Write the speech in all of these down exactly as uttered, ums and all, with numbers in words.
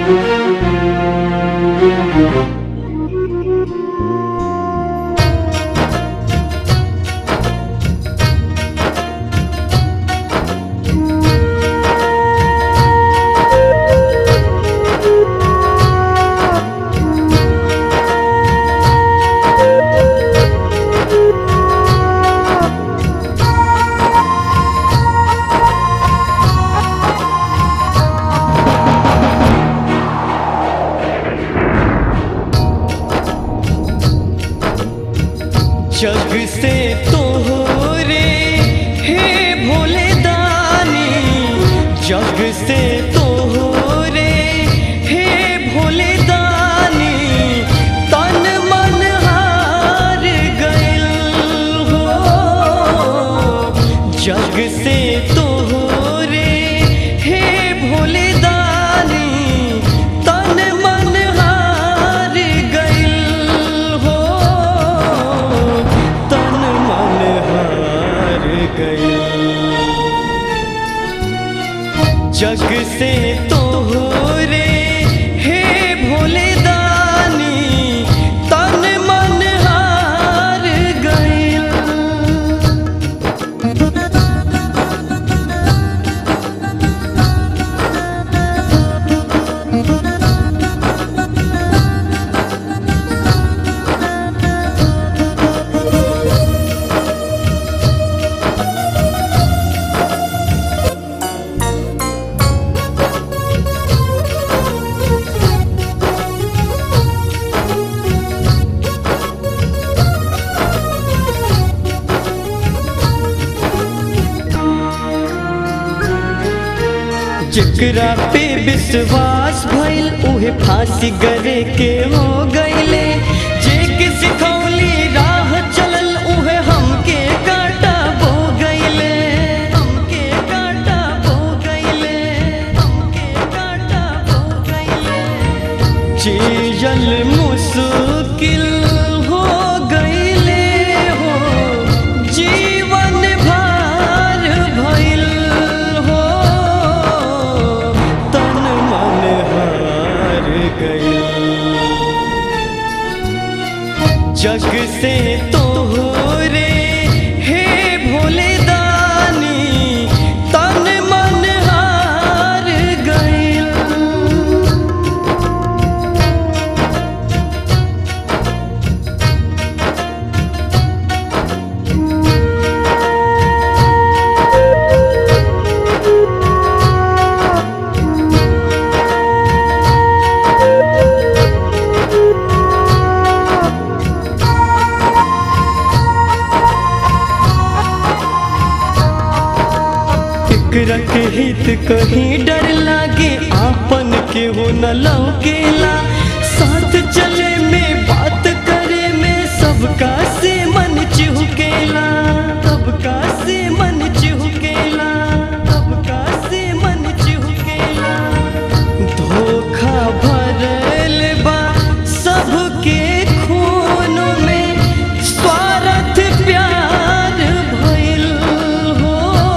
जग से तोहरे हे भोले दानी, जग से तोहरे हे भोले दानी, तन मन हार गइल हो। जग से तोहरे हे भोले दानी, तन मन हार गइल हो, तन मन हार गइल। जग से तोहरे हे भोले दानी, तन मन हार गइल। जेकरा पे विश्वास भइल उहे फांसी गरे के हो गइले। जे के सिखौली राह चलल उहे हमके कांटा बो गइले, हमके कांटा बो गइले, हमके कांटा बो गइले। जियल मुश्किल हो गइले हो, जीवन भार भइल हो, तन मन हार गइल। जग से तोहरे हे भोले दानी, तन मन हार गइल। रख हित कहीं डर लागे, आपन के हो न लौकेला। साथ चले में बात करे में सबका से मन चिहुकेला, सबका से मन चिहुकेला, सबका से मन चिहुकेला। धोखा भरल बा सबके खून में, स्वार्थ प्यार भइल हो,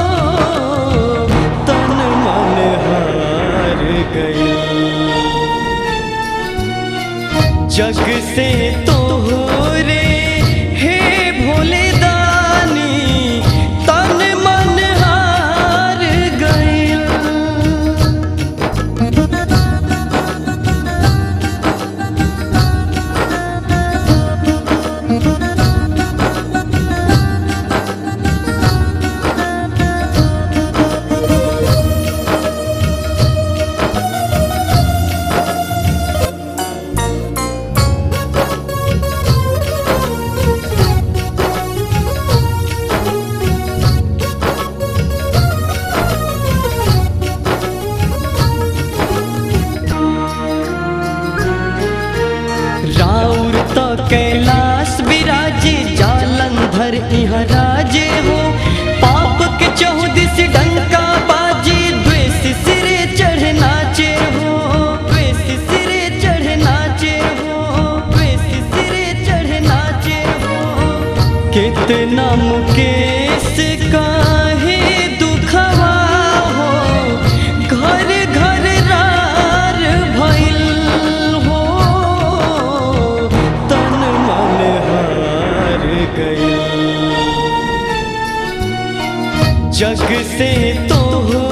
तन मन हार गइल। जग से तोहरे हे भोले दानी, तन मन हार गइल। राउर तो कैलाश विराजे, जालंधर इहाँ राजे हो। पाप के चौदिस डंका बाजे, द्वेष सिरे चढ़ नाचे हो, द्वेष सिरे चढ़ नाचे हो, द्वेष सिरे चढ़ नाचे हो। कितना मुकेश काहे दुखवा हो, घर घर रार भइल जग से तो